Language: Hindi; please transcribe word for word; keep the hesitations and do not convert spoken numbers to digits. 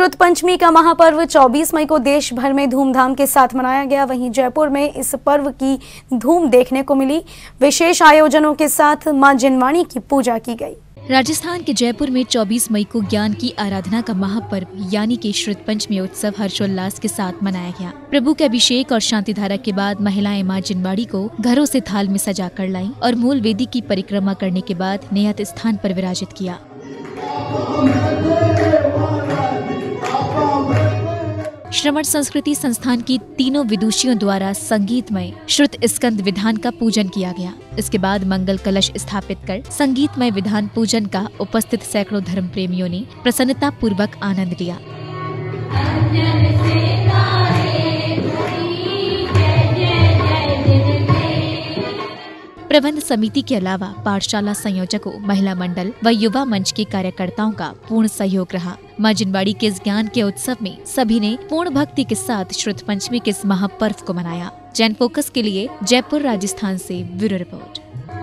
श्रुत पंचमी का महापर्व चौबीस मई को देश भर में धूमधाम के साथ मनाया गया। वहीं जयपुर में इस पर्व की धूम देखने को मिली। विशेष आयोजनों के साथ मां जिनवाणी की पूजा की गई। राजस्थान के जयपुर में चौबीस मई को ज्ञान की आराधना का महापर्व यानी कि श्रुत पंचमी उत्सव हर्षोल्लास के साथ मनाया गया। प्रभु के अभिषेक और शांति धारा के बाद महिलाएं मां जिनवाणी को घरों से थाल में सजा कर लाईं और मूल वेदी की परिक्रमा करने के बाद नियत स्थान पर विराजित किया। श्रमण संस्कृति संस्थान की तीनों विदुषियों द्वारा संगीतमय श्रुत स्कंद विधान का पूजन किया गया। इसके बाद मंगल कलश स्थापित कर संगीतमय विधान पूजन का उपस्थित सैकड़ों धर्म प्रेमियों ने प्रसन्नता पूर्वक आनंद लिया। प्रबंध समिति के अलावा पाठशाला संयोजकों, महिला मंडल व युवा मंच के कार्यकर्ताओं का पूर्ण सहयोग रहा। मां जिनवाणी के इस ज्ञान के उत्सव में सभी ने पूर्ण भक्ति के साथ श्रुत पंचमी के इस महापर्व को मनाया। जैन फोकस के लिए जयपुर राजस्थान से ब्यूरो रिपोर्ट।